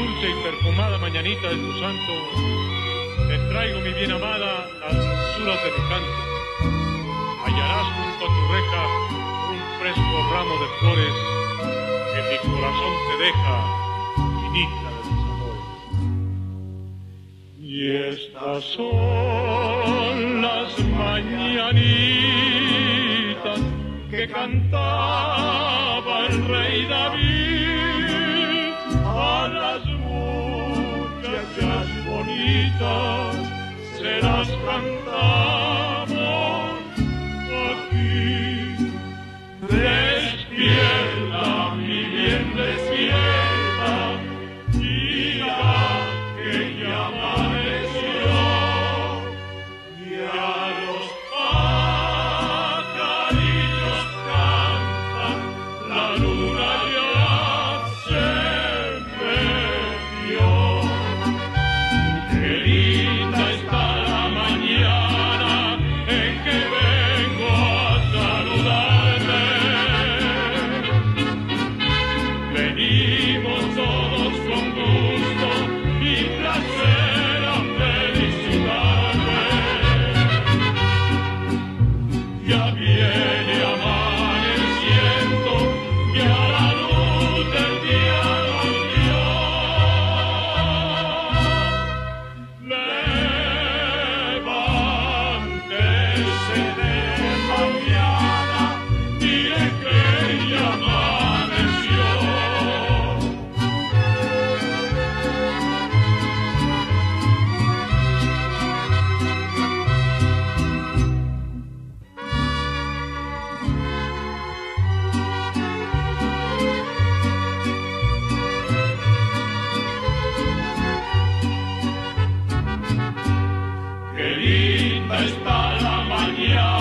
dulce y perfumada mañanita de tu santo, te traigo, mi bien amada, las dulzuras de mi canto. Hallarás junto a tu reja un fresco ramo de flores que mi corazón te deja, finita de mis amores. Y estas son las mañanitas que cantaba el rey David a las muchachas bonitas, se las cantamos aquí. Despierta, mi bien, despierta, mira que ya amaneció, y a los pajarillos cantan, la luna ya se metió. Qué linda está la mañana en que vengo a saludarte. Venimos todos con gusto y placer a felicitarte. Ya viene amaneciendo, ya la luz del día nos dio. Levántese de mañana, mire que ya amaneció. Qué linda está la mañana